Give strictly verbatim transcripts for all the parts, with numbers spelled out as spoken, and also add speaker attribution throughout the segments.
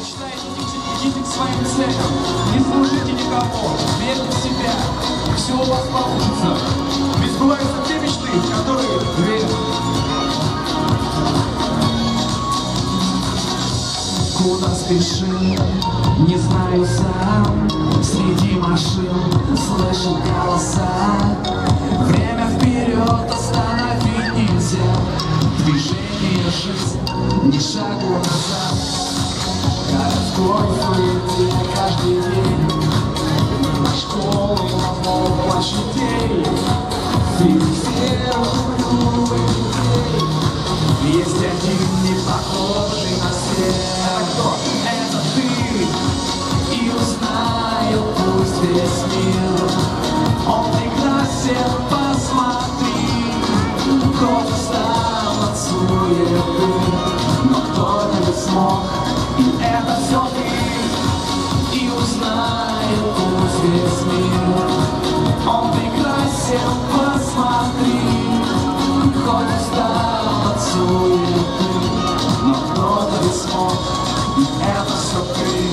Speaker 1: мечтаете жить, идите к своим целям. Не служите никому, верьте в себя. Все у вас получится. Ведь сбываются те мечты, в которые верят.
Speaker 2: Куда спешим, не знаю сам. Среди машин слышу голоса. Время вперед остановить нельзя. Движение жизнь, ни шагу назад. Городской суете каждый день. На школу, на площадей. Среди серых новых людей есть один не похожий на всех. Это ты, и узнаю пусть весь мир. Он прекрасен, посмотри. Хоть устал от суеты, но кто-то не смог. И это все ты, и узнаю пусть весь мир. Он прекрасен, посмотри. Хоть устал от суеты, но кто-то не смог. И это все ты.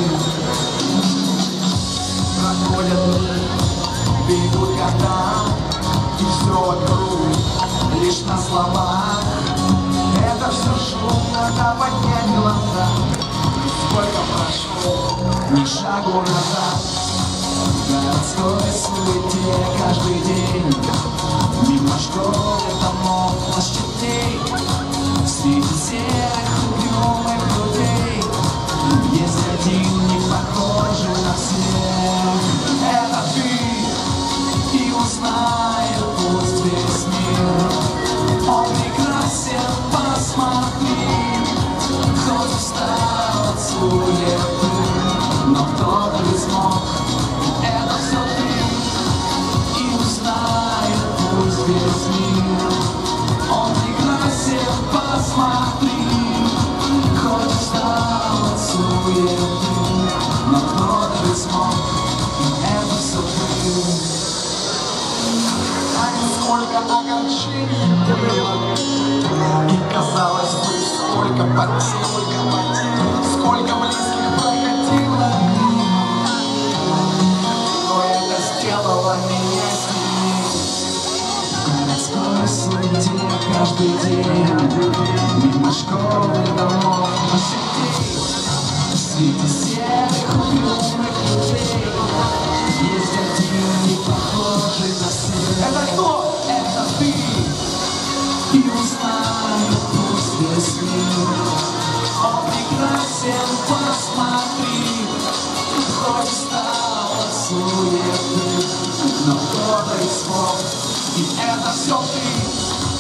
Speaker 2: Проходят дни, бегут года, и все вокруг лишь на словах. Это все шум, надо поднять глаза. Сколько прошло, ни шагу назад. В городской суете каждый день. Мимо школы, домов, площадей. Среди серых угрюмых людей есть один не похожий на всех. Это ты, и узнаю пусть весь мир. Он прекрасен, посмотри. Хоть устал от суеты, но кто-то не смог. Это все ты, и узнаю пусть весь мир. Он прекрасен, посмотри. Хоть устал от суеты, но кто-то не смог. И это все ты.
Speaker 3: А сколько огорчений было, и казалось бы, сколько потерь, сколько потерь, сколько близких проходило. Но это сделало меня сильнее.
Speaker 2: В городской суете каждый день. Мимо школы, домов, площадей. Среди серых угрюмых людей есть один не похожий на всех.
Speaker 3: Это кто?
Speaker 2: Это ты. И узнаю пусть весь мир. Он прекрасен, посмотри. Хоть устал от суеты, но кто-то и смог. И это все ты.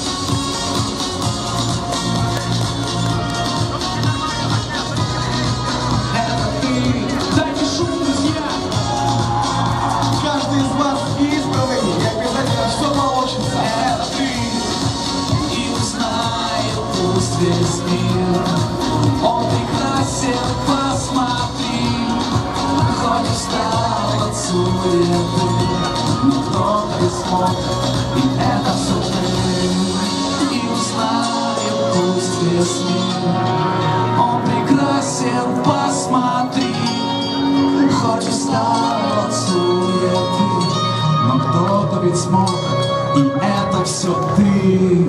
Speaker 2: Это ты. Дайте шум, друзья.
Speaker 3: Каждый из вас избранный, и обязательно все получится.
Speaker 2: Это ты. И узнаю пусть весь мир. Он прекрасен, посмотри. Хоть устал от суеты, но кто-то и смог. И это все ты. И узнаю пусть весь мир. Он прекрасен, посмотри. Хоть устал от суеты, но кто-то ведь смог. И это все ты.